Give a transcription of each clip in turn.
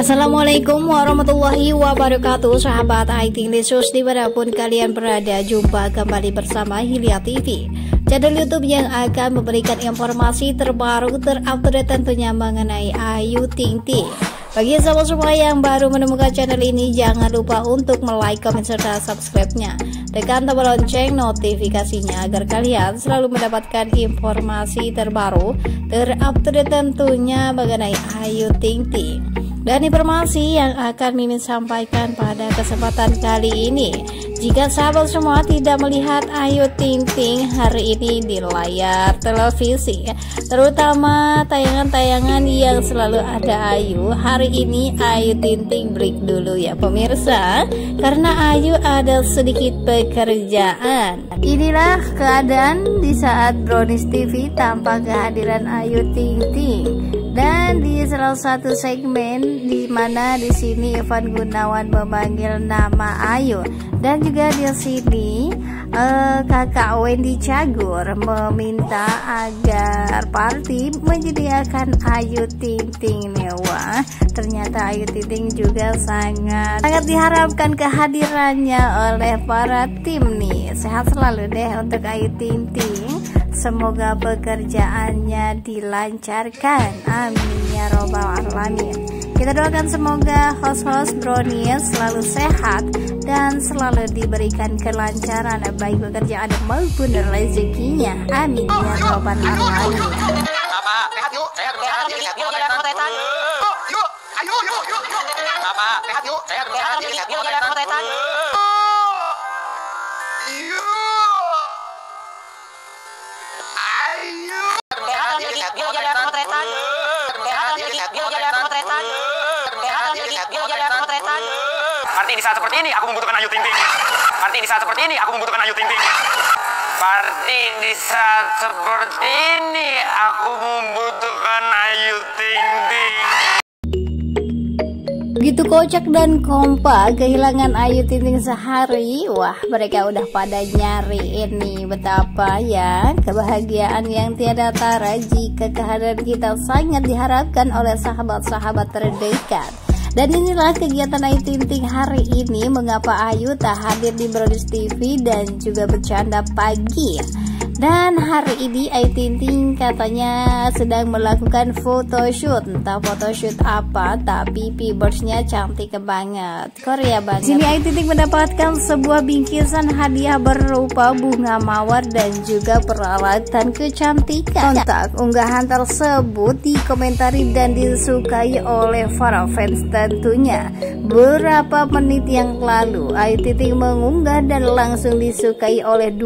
Assalamualaikum warahmatullahi wabarakatuh, sahabat IT News dimanapun kalian berada. Jumpa kembali bersama Hilya TV, channel YouTube yang akan memberikan informasi terbaru terupdate tentunya mengenai Ayu Ting Ting. Bagi sahabat semua yang baru menemukan channel ini, jangan lupa untuk like, komen, serta subscribe-nya. Tekan tombol lonceng notifikasinya agar kalian selalu mendapatkan informasi terbaru terupdate tentunya mengenai Ayu Ting Ting. Dan informasi yang akan Mimin sampaikan pada kesempatan kali ini, jika sahabat semua tidak melihat Ayu Ting Ting hari ini di layar televisi, terutama tayangan-tayangan yang selalu ada Ayu, hari ini Ayu Ting Ting break dulu ya pemirsa, karena Ayu ada sedikit pekerjaan. Inilah keadaan di saat Brownies TV tanpa kehadiran Ayu Ting Ting. Dan di salah satu segmen di mana di sini Ivan Gunawan memanggil nama Ayu, dan juga di sini kakak Wendy Cagur meminta agar Parti menyediakan Ayu Ting Ting nih. Wah, ternyata Ayu Ting Ting juga sangat diharapkan kehadirannya oleh para tim nih. Sehat selalu deh untuk Ayu Ting Ting. Semoga pekerjaannya dilancarkan, amin ya robbal alamin. Kita doakan semoga host-host Brownies selalu sehat dan selalu diberikan kelancaran baik pekerjaan maupun rezekinya, amin ya robbal alamin. Bapak, sehat yuk, sehat yuk, jalan kotetan. Yuk, ayo, yuk. Bapak, sehat yuk, sehat yuk, jalan kotetan. Parti di saat seperti ini aku membutuhkan Ayu Ting Ting. Parti di saat seperti ini aku membutuhkan Ayu Ting Ting. Parti di saat seperti ini aku membutuhkan Ayu Ting Ting. Begitu kocak dan kompak kehilangan Ayu Ting Ting sehari. Wah, mereka udah pada nyari ini. Betapa ya kebahagiaan yang tiada tara jika kehadiran kita sangat diharapkan oleh sahabat-sahabat terdekat. Dan inilah kegiatan Ayu Ting Ting hari ini. Mengapa Ayu tak hadir di Brownies TV dan juga bercanda pagi. Dan hari ini Ayu Ting Ting katanya sedang melakukan photoshoot. Entah photoshoot apa, tapi P-Birds-nya cantik banget, Korea banget. Sini Ayu Ting Ting mendapatkan sebuah bingkisan hadiah berupa bunga mawar dan juga peralatan kecantikan. Kontak unggahan tersebut dikomentari dan disukai oleh para fans tentunya. Beberapa menit yang lalu Ayu Ting Ting mengunggah dan langsung disukai oleh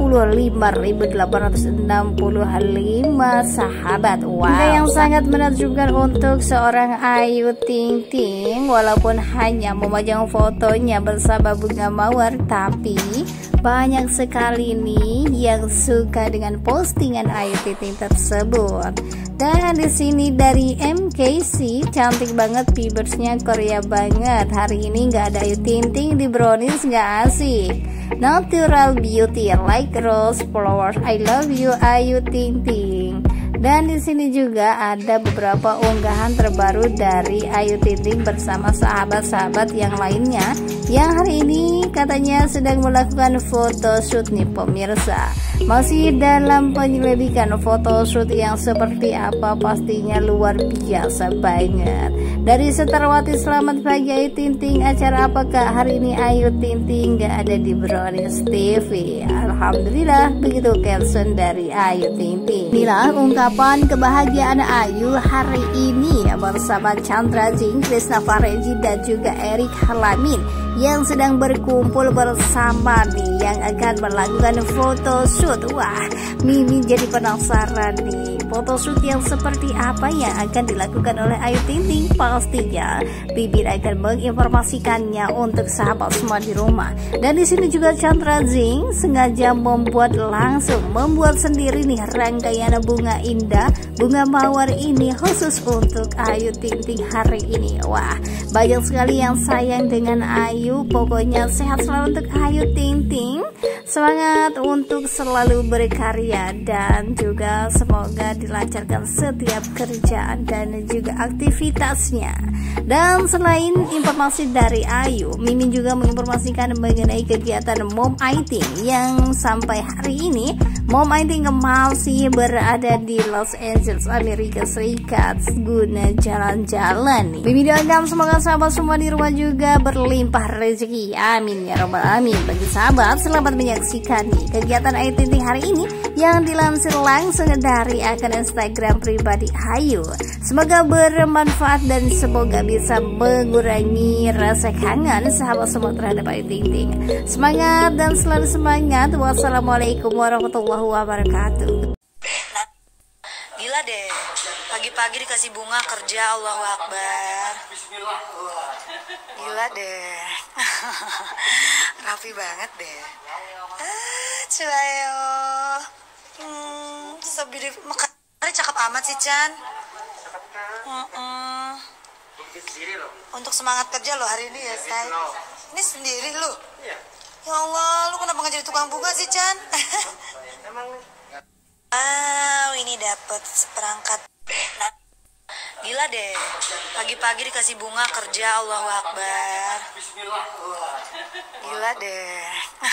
25.865 sahabat. Wow, yang sangat menakjubkan untuk seorang Ayu Ting Ting. Walaupun hanya memajang fotonya bersama bunga mawar, tapi banyak sekali nih yang suka dengan postingan Ayu Ting Ting tersebut. Dan di sini dari MKC, cantik banget P-Birds-nya, Korea banget. Hari ini nggak ada Ayu Ting Ting di Brownies, nggak asik. Natural beauty like rose flowers, I love you Ayu Ting Ting. Dan di sini juga ada beberapa unggahan terbaru dari Ayu Ting Ting bersama sahabat-sahabat yang lainnya, yang hari ini katanya sedang melakukan photoshoot nih pemirsa. Masih dalam penyelidikan photoshoot yang seperti apa, pastinya luar biasa banget. Dari Setarwati, selamat pagi Ayu Ting Ting, acara apakah hari ini Ayu Ting Ting gak ada di Brownies TV? Alhamdulillah, begitu caption dari Ayu Ting Ting. Inilah ungkapan kebahagiaan Ayu hari ini bersama Chandra Jing, Krisna Fareji dan juga Erik Halamin yang sedang berkumpul bersama nih, yang akan melakukan photoshoot. Wah, Mimi jadi penasaran nih, photoshoot yang seperti apa yang akan dilakukan oleh Ayu Ting Ting. Pastinya Bibir akan menginformasikannya untuk sahabat semua di rumah. Dan di sini juga Chandra Jing sengaja membuat sendiri nih rangkaian bunga indah, bunga mawar ini khusus untuk Ayu Ting Ting hari ini. Wah, banyak sekali yang sayang dengan Ayu Ayu. Pokoknya sehat selalu untuk Ayu Ting Ting. Semangat untuk selalu berkarya dan juga semoga dilancarkan setiap kerjaan dan juga aktivitasnya. Dan selain informasi dari Ayu, Mimin juga menginformasikan mengenai kegiatan Mom Aiting yang sampai hari ini Mom Aiting masih berada di Los Angeles, Amerika Serikat guna jalan-jalan nih. Mimin doakan semoga sahabat semua di rumah juga berlimpah rezeki. Amin ya robbal alamin. Bagi sahabat, selamat menyaksikan nih kegiatan Ayu Ting Ting hari ini yang dilansir langsung dari akun Instagram pribadi Ayu. Semoga bermanfaat dan semoga bisa mengurangi rasa kangen sahabat semua terhadap Ayu Ting Ting. Semangat dan selalu semangat. Wassalamualaikum warahmatullahi wabarakatuh. Gila deh, pagi-pagi dikasih bunga kerja, Allahu Akbar. Gila deh. Rapi banget deh. Cuayo. So beautiful. Makanya cakep amat sih, Chan. Untuk semangat kerja lo hari ini ya, say. Ini sendiri lo. Ya Allah, lu kenapa nggak jadi tukang bunga sih, Chan? Ini dapet seperangkat. Gila deh, pagi-pagi dikasih bunga kerja, Allahu Akbar. Gila deh.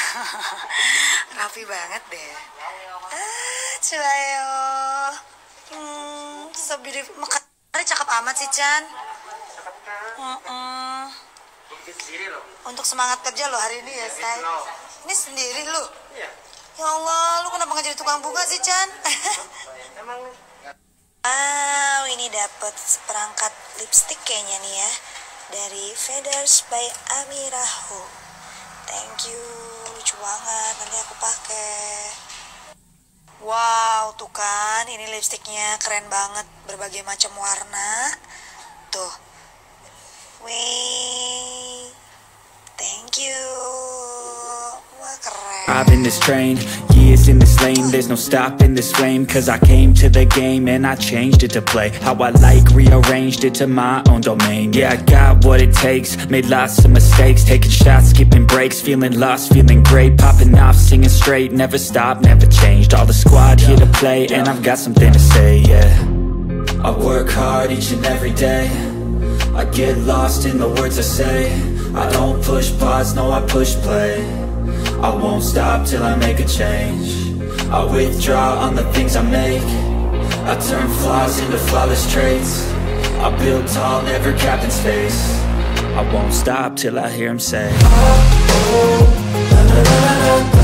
Rapi banget deh. Cuayo. So beautiful. Makanya cakep amat sih, Chan. Untuk semangat kerja lo hari ini ya, say. Ini sendiri lo. Ya Allah, lu kenapa nggak jadi tukang bunga sih, Chan? Ini dapet seperangkat lipstick kayaknya nih ya, dari Feathers by Amiraho. Thank you, lucu banget, nanti aku pakai. Wow, tuh kan, ini lipsticknya keren banget, berbagai macam warna. Tuh, wih, thank you. Wah, keren. I've in this train, years in this lane. There's no stopping this flame. Cause I came to the game and I changed it to play how I like, rearranged it to my own domain. Yeah, I got what it takes, made lots of mistakes, taking shots, skipping breaks, feeling lost, feeling great, popping off, singing straight, never stopped, never changed. All the squad here to play and I've got something to say, yeah. I work hard each and every day, I get lost in the words I say. I don't push pause, no I push play. I won't stop till I make a change. I withdraw on the things I make. I turn flaws into flawless traits. I build tall, never capped in space. I won't stop till I hear him say, oh, oh, la, la, la, la, la, la.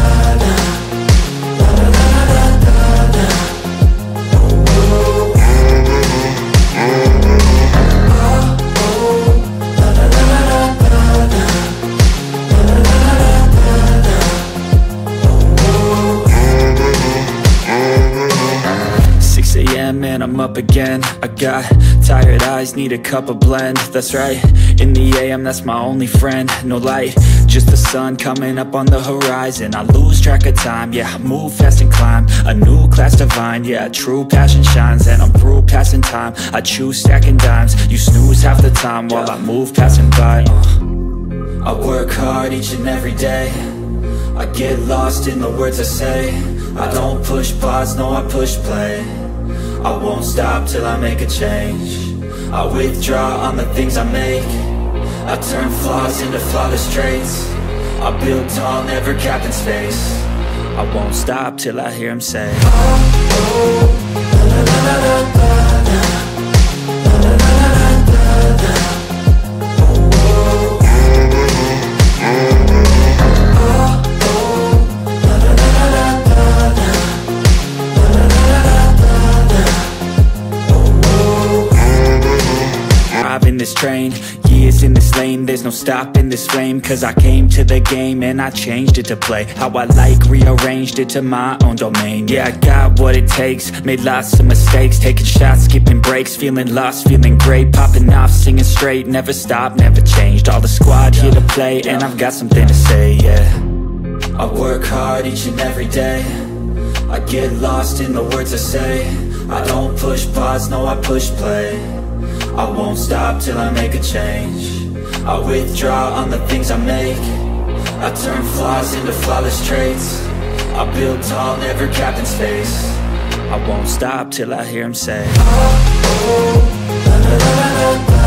And I'm up again. I got tired eyes, need a cup of blend. That's right, in the AM, that's my only friend. No light, just the sun coming up on the horizon. I lose track of time, yeah, I move fast and climb a new class divine, yeah, true passion shines. And I'm through passing time, I choose stacking dimes. You snooze half the time while I move passing by. I work hard each and every day, I get lost in the words I say. I don't push pause, no I push play. I won't stop till I make a change. I withdraw on the things I make. I turn flaws into flawless traits. I build tall, never capped in space. I won't stop till I hear him say, oh, oh, la, la, la, la, la, la. La, la, la, la, la, la, la. Oh, oh, la, la, la, la, la, la, la. I've in this train, years in this lane. There's no stopping this flame. Cause I came to the game and I changed it to play how I like, rearranged it to my own domain. Yeah, I got what it takes, made lots of mistakes, taking shots, skipping breaks, feeling lost, feeling great, popping off, singing straight, never stopped, never changed. All the squad here to play and I've got something to say, yeah. I work hard each and every day, I get lost in the words I say. I don't push pause, no I push play. I won't stop till I make a change. I withdraw on the things I make. I turn flaws into flawless traits. I build tall, never capped in space. I won't stop till I hear him say, oh, oh, da, da, da, da, da.